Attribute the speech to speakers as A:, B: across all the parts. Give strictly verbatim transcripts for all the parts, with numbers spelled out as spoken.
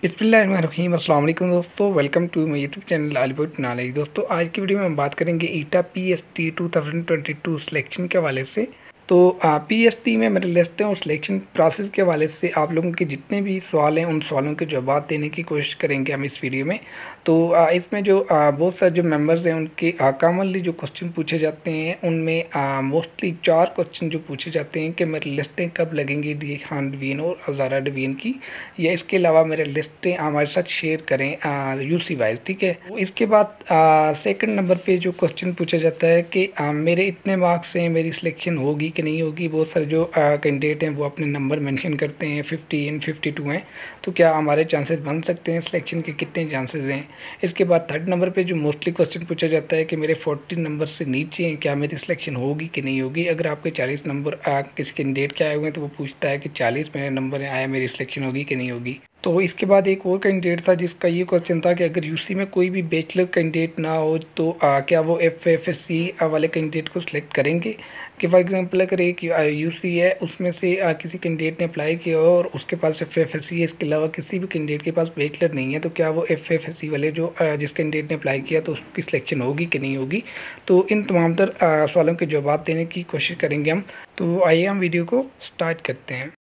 A: बिस्मिल्लाहिर्रहमानिर्रहीम। अस्सलाम वालेकुम दोस्तों, welcome to my YouTube channel Alibert knowledge. दोस्तों आज की वीडियो में हम बात करेंगे ETEA P S T two thousand twenty two selection के हवाले से। तो पी एस टी में मेरे लिस्ट हैं और सिलेक्शन प्रोसेस के हवाले से आप लोगों के जितने भी सवाल हैं उन सवालों के जवाब देने की कोशिश करेंगे हम इस वीडियो में। तो आ, इसमें जो आ, बहुत सारे जो मेंबर्स हैं उनके कॉमनली जो क्वेश्चन पूछे जाते हैं उनमें मोस्टली चार क्वेश्चन जो पूछे जाते हैं कि मेरी लिस्टें कब लगेंगी डी खान डिवीन और हज़ारा डिवीन की, या इसके अलावा मेरे लिस्टें हमारे साथ शेयर करें यूसी वाइज। ठीक है, तो इसके बाद सेकंड नंबर पे जो क्वेश्चन पूछा जाता है कि आ, मेरे इतने मार्क्स हैं, मेरी सिलेक्शन होगी कि नहीं होगी। बहुत सारे जो कैंडिडेट हैं वो अपने नंबर मेंशन करते हैं, फिफ्टी एंड फिफ्टी टू हैं, तो क्या हमारे चांसेस बन सकते हैं, सिलेक्शन के कितने चांसेस हैं। इसके बाद थर्ड नंबर पे जो मोस्टली क्वेश्चन पूछा जाता है कि मेरे फोर्टी नंबर से नीचे हैं, क्या मेरी सिलेक्शन होगी कि नहीं होगी। अगर आपके चालीस नंबर किसी कैंडिडेट के आए हुए हैं तो वो पूछता है कि चालीस मेरे नंबर आए, मेरी सिलेक्शन होगी कि नहीं होगी। तो इसके बाद एक और कैंडिडेट था जिसका ये क्वेश्चन था कि अगर यूसी में कोई भी बैचलर कैंडिडेट ना हो तो आ, क्या वो एफ एफ एस सी वाले कैंडिडेट को सिलेक्ट करेंगे। कि फॉर एग्जांपल अगर एक यूसी है उसमें से आ, किसी कैंडिडेट ने अप्लाई किया हो और उसके पास एफ एफ एस सी है, इसके अलावा किसी भी कैंडिडेट के पास बैचलर नहीं है, तो क्या वो एफ एफ एस सी वाले जो आ, जिस कैंडिडेट ने अप्लाई किया तो उसकी सिलेक्शन होगी कि नहीं होगी। तो इन तमाम तर सवालों के जवाब देने की कोशिश करेंगे हम। तो आइए हम वीडियो को स्टार्ट करते हैं।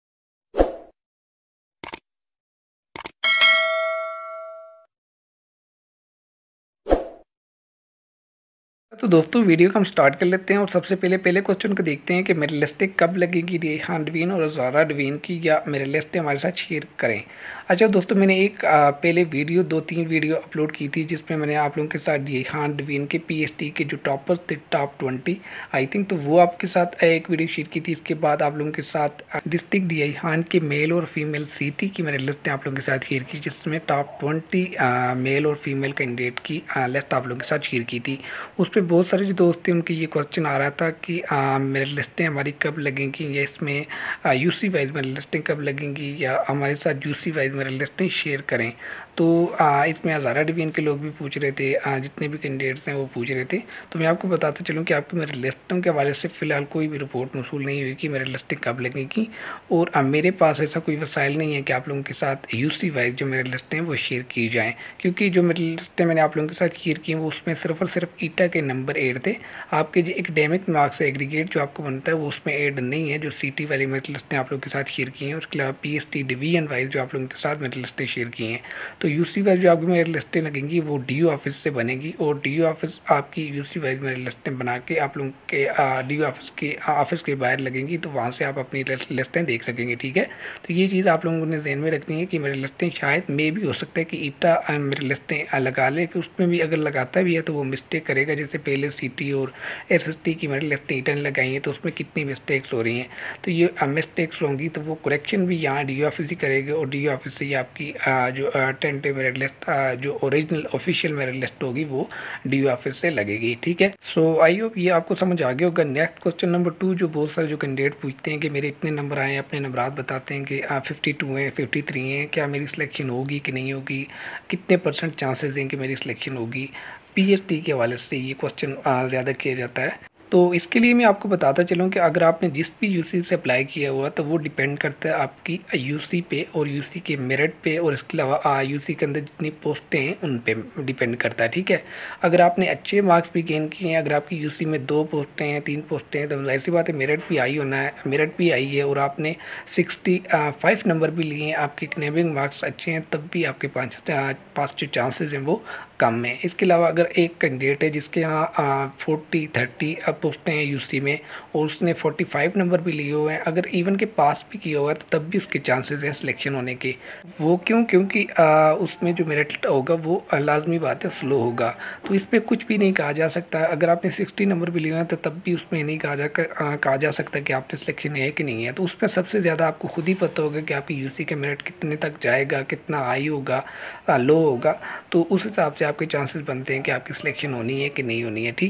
A: तो दोस्तों वीडियो को हम स्टार्ट कर लेते हैं और सबसे पहले पहले क्वेश्चन को देखते हैं कि मेरी लिस्टें कब लगेगी डी खान डिवीन और हज़ारा डिवीन की, या मेरे लिस्टें हमारे साथ शेयर करें। अच्छा दोस्तों, मैंने एक आ, पहले वीडियो दो तीन वीडियो अपलोड की थी जिसमें मैंने आप लोगों के साथ डी खान डिवीन के पी एस टी के जो टॉपर्स थे, टॉप ट्वेंटी आई थिंक, तो वो आपके साथ एक वीडियो शेयर की थी। इसके बाद आप लोगों के साथ डिस्ट्रिक्ट डी खान के मेल और फीमेल सी टी की मैंने लिस्टें आप लोगों के साथ शेयर की, जिसमें टॉप ट्वेंटी मेल और फीमेल कैंडिडेट की लिस्ट आप लोगों के साथ शेयर की थी। उस पर बहुत सारे जो दोस्त थे उनके ये क्वेश्चन आ रहा था कि आ, मेरे लिस्टें हमारी कब लगेंगी, या इसमें यूसी वाइज मेरी लिस्टें कब लगेंगी, या हमारे साथ यूसी वाइज मेरी लिस्टें शेयर करें। तो आ, इसमें हज़ारा डिवीजन के लोग भी पूछ रहे थे, आ, जितने भी कैंडिडेट्स हैं वो पूछ रहे थे। तो मैं आपको बताता चलूँ कि आपकी मेरे लिस्टों के हवाले से फ़िलहाल कोई भी रिपोर्ट मौसूल नहीं हुई कि मेरी लिस्टें कब लगेंगी, और आ, मेरे पास ऐसा कोई वसाइल नहीं है कि आप लोगों के साथ यूसी वाइज जो मेरी लिस्टें हैं वो शेयर की जाएँ, क्योंकि जो मेरी लिस्टें मैंने आप लोगों के साथ शेयर की हैं वो उसमें सिर्फ और सिर्फ ईटा के नंबर एड थे। आपके जो एकेडमिक मार्क्स है एग्रीगेट जो आपको बनता है वो उसमें एड नहीं है, जो सीटी वाली मेरिट लिस्टें आप लोगों के साथ शेयर की हैं। उसके अलावा पीएसटी डिवीजन वाइज जो आप लोगों के साथ मेरिट लिस्टें शेयर की हैं। तो यूसी वाइज जो आपकी मेरिट लिस्टें लगेंगी वो डी ऑफिस से बनेगी, और डी ऑफिस आपकी यूसी वाइज मेरिट लिस्टें बना के आप लोगों के डी ऑफिस के ऑफिस के बाहर लगेंगी, तो वहाँ से आप अपनी लिस्टें देख सकेंगे। ठीक है, तो ये चीज़ आप लोगों ने ध्यान में रखनी है कि मेरी लिस्टें शायद मे भी हो सकता है कि ईटा मेरी लिस्टें लगा ले, कि उसमें भी अगर लगाता भी है तो वो मिस्टेक करेगा। जैसे पहले सीटी और एस एस टी की मेरी लिस्टें ईटा ने लगाई हैं तो उसमें कितनी मिस्टेक्स हो रही हैं, तो ये मिस्टेक्स होंगी तो वो करेक्शन भी यहाँ डी ऑफिस ही करेगा, और डी ऑफिस से ही आपकी आ, जो टेंटिव मेरिट लिस्ट जो ओरिजिनल ऑफिशियल मेरिट लिस्ट होगी वो डी ऑफिस से लगेगी। ठीक है, सो आई होप ये आपको समझ आ गया होगा। नेक्स्ट क्वेश्चन नंबर टू, जो बहुत सारे जो कैंडिडेट पूछते हैं कि मेरे इतने नंबर आए हैं, अपने नंबरात बताते हैं कि फिफ्टी टू हैं, फिफ्टी थ्री हैं, क्या मेरी सिलेक्शन होगी कि नहीं होगी, कितने परसेंट चांसेस हैं कि मेरी सिलेक्शन होगी। पी एस टी के हवाले से ये क्वेश्चन ज़्यादा किया जाता है। तो इसके लिए मैं आपको बताता चलूँ कि अगर आपने जिस भी यूसी से अप्लाई किया हुआ तो वो डिपेंड करता है आपकी यूसी पे और यूसी के मेरिट पे, और इसके अलावा यूसी के अंदर जितनी पोस्टें हैं उन पे डिपेंड करता है। ठीक है, अगर आपने अच्छे मार्क्स भी गेन किए हैं, अगर आपकी यूसी में दो पोस्टें हैं, तीन पोस्टें हैं, तो ऐसी बात है मेरिट भी आई होना है, मेरिट भी आई है और आपने सिक्सटी फाइव नंबर भी लिए हैं, आपके एकेडमिक मार्क्स अच्छे हैं, तब भी आपके पास पास जो चांसेस हैं वो कम है। इसके अलावा अगर एक कैंडिडेट है जिसके यहाँ फोर्टी थर्टी पोस्टें हैं यूसी में और उसने फोर्टी फाइव नंबर भी लिए हुए हैं, अगर इवन के पास भी किया हुआ है तो तब भी उसके चांसेस हैं सिलेक्शन होने के। वो क्यों? क्योंकि आ, उसमें जो मेरिट होगा वो लाजमी बात है स्लो होगा, तो इस पर कुछ भी नहीं कहा जा सकता। अगर आपने सिक्सटी नंबर भी लिए हैं तो तब भी उसमें नहीं कहा जा कहा जा सकता कि आपने सिलेक्शन है कि नहीं है। तो उसमें सबसे ज़्यादा आपको खुद ही पता होगा कि आपकी यूसी का मेरिट कितने तक जाएगा, कितना हाई होगा, लो होगा, तो उस हिसाब से आपके चांसेस बनते हैं कि आपकी सिलेक्शन होनी है कि नहीं होनी है। ठीक है,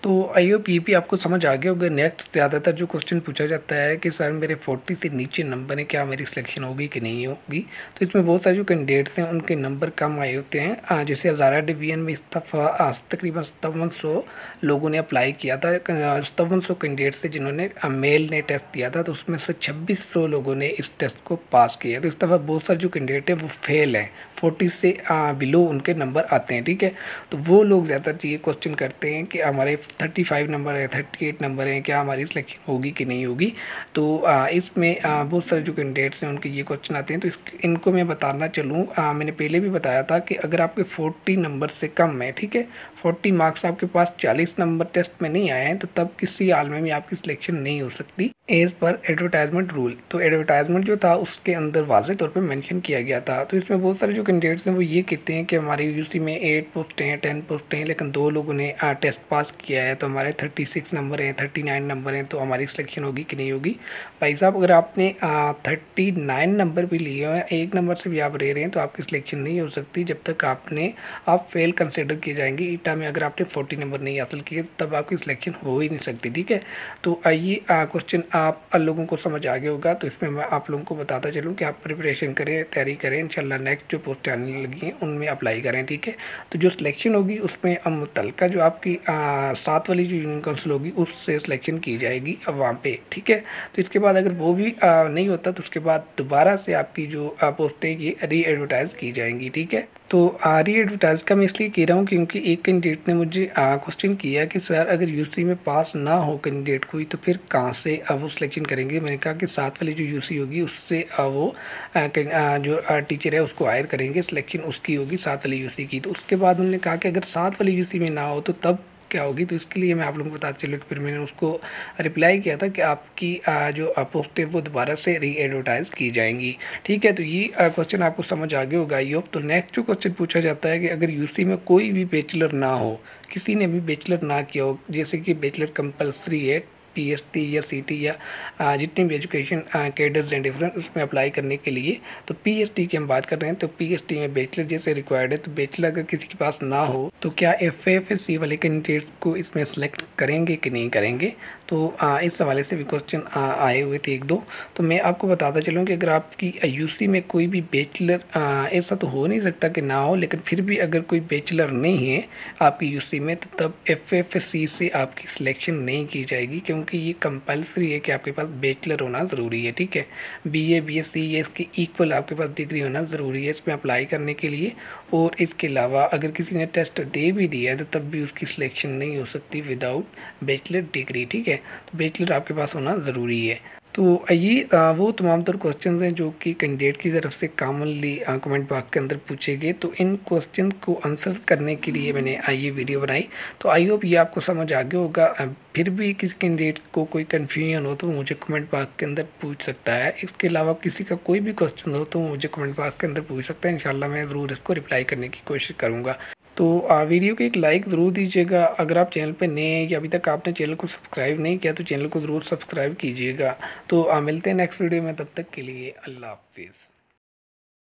A: तो आई होप ये भी आपको समझ आ गया होगा। नेक्स्ट ज़्यादातर जो क्वेश्चन पूछा जाता है कि सर मेरे फोर्टी से नीचे नंबर है, क्या मेरी सिलेक्शन होगी कि नहीं होगी। तो इसमें बहुत सारे जो कैंडिडेट्स हैं उनके नंबर कम आए होते हैं। जैसे हज़ारा डिवीजन में इस दफ़ा तकरीबन सत्तावन सौ लोगों ने अप्लाई किया था, सत्तावन सौ कैंडिडेट्स थे जिन्होंने मेल ने टेस्ट दिया था, तो उसमें से छब्बीस सौ लोगों ने इस टेस्ट को पास किया। तो इस दफ़ा बहुत सारे जो कैंडिडेट हैं वो फेल हैं, फोर्टी से बिलो उनके नंबर आते हैं, ठीक है। तो वो लोग ज़्यादातर ये क्वेश्चन करते हैं कि हमारे थर्टी फाइव नंबर है, थर्टी एट नंबर है, क्या हमारी सिलेक्शन होगी कि नहीं होगी। तो आ, इसमें आ, बहुत सारे जो कैंडिडेट्स हैं उनके ये क्वेश्चन आते हैं। तो इस इनको मैं बताना चलूँ, मैंने पहले भी बताया था कि अगर आपके फोर्टी नंबर से कम है, ठीक है, फोर्टी मार्क्स आपके पास चालीस नंबर टेस्ट में नहीं आए हैं, तो तब किसी हाल में भी आपकी सिलेक्शन नहीं हो सकती एज़ पर एडवर्टाइजमेंट रूल। तो एडवर्टाइजमेंट जो था उसके अंदर वाज़े तौर पे मेंशन किया गया था। तो इसमें बहुत सारे जो कैंडिडेट्स हैं वो ये कहते हैं कि हमारी यूसी में एट पोस्टें हैं, टेन पोस्टें हैं, लेकिन दो लोगों ने आ, टेस्ट पास किया है, तो हमारे थर्टी सिक्स नंबर हैं, थर्टी नाइन नंबर हैं, तो हमारी सिलेक्शन होगी कि नहीं होगी। भाई साहब, अगर आपने थर्टी नाइन नंबर भी लिए हैं, एक नंबर से भी आप रह रहे हैं, तो आपकी सिलेक्शन नहीं हो सकती जब तक आपने आप फेल कंसिडर किए जाएंगे। ईटा में अगर आपने फोर्टी नंबर नहीं हासिल किए तो तब आपकी सिलेक्शन हो ही नहीं सकती, ठीक है। तो आइए क्वेश्चन आप लोगों को समझ आ गया होगा। तो इसमें मैं आप लोगों को बताता चलूँ कि आप प्रिपरेशन करें, तैयारी करें, इंशाल्लाह नेक्स्ट जो पोस्ट आने लगी हैं उनमें अप्लाई करें, ठीक है। तो जो सिलेक्शन होगी उसमें मुतलका जो आपकी आ, सात वाली जो यूनियन काउंसिल होगी उससे सिलेक्शन की जाएगी अब वहाँ पे, ठीक है। तो इसके बाद अगर वो भी आ, नहीं होता तो उसके बाद दोबारा से आपकी जो पोस्टें ये री एडवर्टाइज़ की जाएंगी, ठीक है। तो री एडवर्टाइज़ का मैं इसलिए कह रहा हूँ क्योंकि एक कैंडिडेट ने मुझे क्वेश्चन किया कि सर अगर यूसी में पास ना हो कैंडिडेट कोई तो फिर कहाँ से वो सिलेक्शन करेंगे। मैंने कहा कि साथ वाली जो यूसी होगी उससे वो आ, आ, जो टीचर है उसको हायर करेंगे, सिलेक्शन उसकी होगी साथ वाली यूसी की। तो उसके बाद उन्होंने कहा कि अगर साथ वाली यूसी में ना हो तो तब क्या होगी। तो इसके लिए मैं आप लोगों को बताते चलूँ कि फिर मैंने उसको रिप्लाई किया था कि आपकी जो पोस्ट है वो दोबारा से री एडवर्टाइज़ की जाएंगी, ठीक है। तो ये क्वेश्चन आपको समझ आ गया होगा आई होप। तो नेक्स्ट जो क्वेश्चन पूछा जाता है कि अगर यूसी में कोई भी बैचलर ना हो, किसी ने भी बैचलर ना किया हो, जैसे कि बैचलर कंपलसरी है पीएचडी या सीटी या जितनी भी एजुकेशन कैडर्स हैं डिफरेंट उसमें अप्लाई करने के लिए। तो पीएचडी की हम बात कर रहे हैं, तो पीएचडी में बैचलर जैसे रिक्वायर्ड है। तो बैचलर अगर किसी के पास ना हो तो क्या एफ एफ सी वाले कैंडिडेट को इसमें सेलेक्ट करेंगे कि नहीं करेंगे। तो आ, इस हवाले से भी क्वेश्चन आए हुए थे एक दो। तो मैं आपको बताता चलूँ कि अगर आपकी यूसी में कोई भी बैचलर, ऐसा तो हो नहीं सकता कि ना हो, लेकिन फिर भी अगर कोई बैचलर नहीं है आपकी यूसी में तो तब एफ एफ सी से आपकी सिलेक्शन नहीं की जाएगी, क्योंकि ये कंपलसरी है कि आपके पास बैचलर होना ज़रूरी है, ठीक है। बीए बीएससी ये इसके इक्वल आपके पास डिग्री होना ज़रूरी है इसमें अप्लाई करने के लिए। और इसके अलावा अगर किसी ने टेस्ट दे भी दिया है तो तब भी उसकी सिलेक्शन नहीं हो सकती विदाउट बैचलर डिग्री, ठीक है। तो बैचलर आपके पास होना ज़रूरी है। तो ये वो तमाम तर क्वेश्चंस हैं जो कि कैंडिडेट की तरफ से कॉमनली कमेंट बॉक्स के अंदर पूछे गए। तो इन क्वेश्चन को आंसर करने के लिए मैंने ये वीडियो बनाई। तो आई होप ये आपको समझ आ गया होगा। फिर भी किसी कैंडिडेट को कोई कन्फ्यूजन हो तो मुझे कमेंट बॉक्स के अंदर पूछ सकता है। इसके अलावा किसी का कोई भी क्वेश्चन हो तो मुझे कमेंट बॉक्स के अंदर पूछ सकता है। इंशाल्लाह मैं ज़रूर इसको रिप्लाई करने की कोशिश करूँगा। तो आ, वीडियो को एक लाइक ज़रूर दीजिएगा। अगर आप चैनल पे नए हैं या अभी तक आपने चैनल को सब्सक्राइब नहीं किया तो चैनल को ज़रूर सब्सक्राइब कीजिएगा। तो आ, मिलते हैं नेक्स्ट वीडियो में, तब तक के लिए अल्लाह हाफिज़।